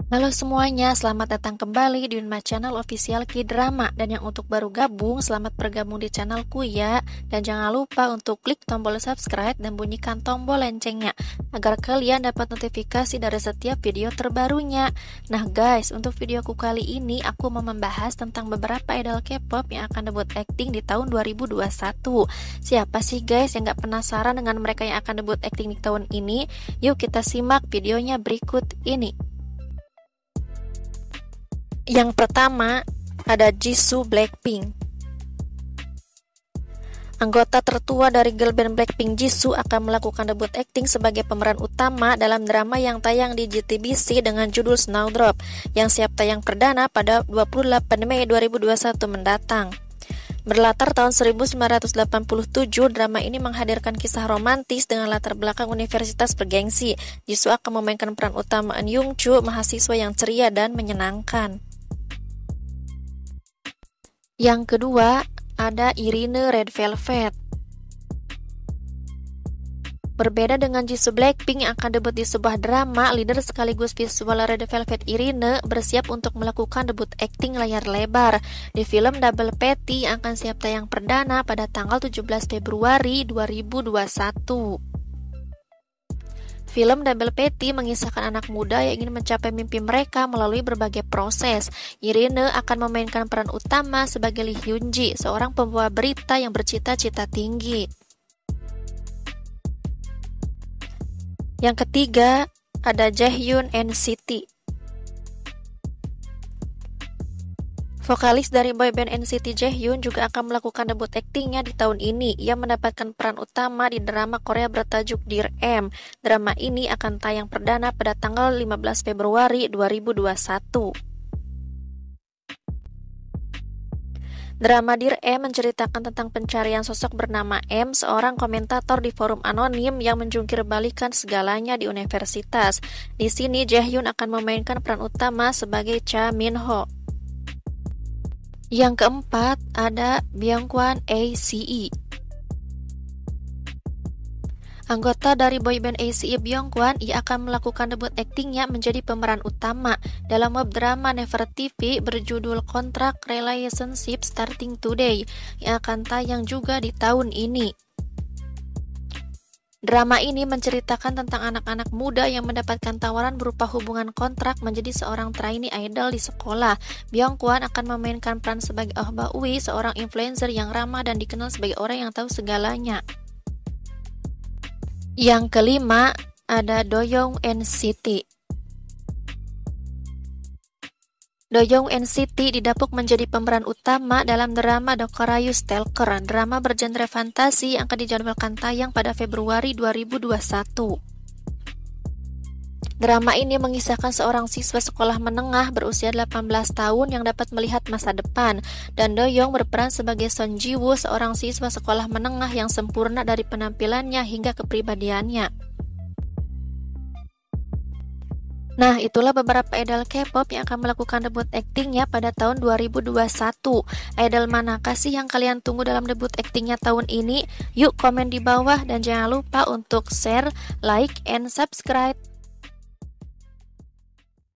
Halo semuanya, selamat datang kembali di Unma Channel Official K-Drama. Dan yang untuk baru gabung, selamat bergabung di channelku ya. Dan jangan lupa untuk klik tombol subscribe dan bunyikan tombol loncengnya agar kalian dapat notifikasi dari setiap video terbarunya. Nah guys, untuk videoku kali ini aku mau membahas tentang beberapa idol K-pop yang akan debut acting di tahun 2021. Siapa sih guys yang gak penasaran dengan mereka yang akan debut acting di tahun ini? Yuk kita simak videonya berikut ini. Yang pertama, ada Jisoo Blackpink. Anggota tertua dari girl band Blackpink, Jisoo, akan melakukan debut akting sebagai pemeran utama dalam drama yang tayang di JTBC dengan judul Snowdrop, yang siap tayang perdana pada 28 Mei 2021 mendatang. Berlatar tahun 1987, drama ini menghadirkan kisah romantis dengan latar belakang universitas bergengsi. Jisoo akan memainkan peran utama Eun Young-choo, mahasiswa yang ceria dan menyenangkan. Yang kedua, ada Irene Red Velvet. Berbeda dengan Jisoo Blackpink yang akan debut di sebuah drama, leader sekaligus visual Red Velvet Irene bersiap untuk melakukan debut akting layar lebar di film Double Petty yang akan siap tayang perdana pada tanggal 17 Februari 2021. Film Double Petty mengisahkan anak muda yang ingin mencapai mimpi mereka melalui berbagai proses. Irene akan memainkan peran utama sebagai Lee Hyun-ji, seorang pembawa berita yang bercita-cita tinggi. Yang ketiga, ada Jaehyun NCT. Vokalis dari boyband NCT Jaehyun juga akan melakukan debut aktingnya di tahun ini. Ia mendapatkan peran utama di drama Korea bertajuk Dear M. Drama ini akan tayang perdana pada tanggal 15 Februari 2021. Drama Dear M menceritakan tentang pencarian sosok bernama M, seorang komentator di forum anonim yang menjungkir balikan segalanya di universitas. Di sini Jaehyun akan memainkan peran utama sebagai Cha Min-ho. Yang keempat, ada Byeongkwan ACE. Anggota dari boyband ACE Byeongkwan, ia akan melakukan debut aktingnya menjadi pemeran utama dalam web drama Never TV berjudul Contract Relationship Starting Today yang akan tayang juga di tahun ini. Drama ini menceritakan tentang anak-anak muda yang mendapatkan tawaran berupa hubungan kontrak menjadi seorang trainee idol di sekolah. Byeongkwan akan memainkan peran sebagai Oh Ba-ui, seorang influencer yang ramah dan dikenal sebagai orang yang tahu segalanya. Yang kelima, ada Doyoung NCT. Doyoung NCT didapuk menjadi pemeran utama dalam drama Dokarayu Stalker, drama bergenre fantasi yang akan dijadwalkan tayang pada Februari 2021. Drama ini mengisahkan seorang siswa sekolah menengah berusia 18 tahun yang dapat melihat masa depan, dan Doyoung berperan sebagai Son Ji-woo, seorang siswa sekolah menengah yang sempurna dari penampilannya hingga kepribadiannya. Nah, itulah beberapa idol K-pop yang akan melakukan debut aktingnya pada tahun 2021. Idol manakah sih yang kalian tunggu dalam debut aktingnya tahun ini? Yuk komen di bawah dan jangan lupa untuk share, like, and subscribe.